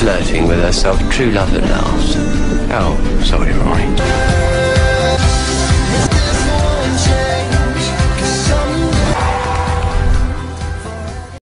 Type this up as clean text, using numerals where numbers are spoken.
flirting with herself. True love at last. Oh,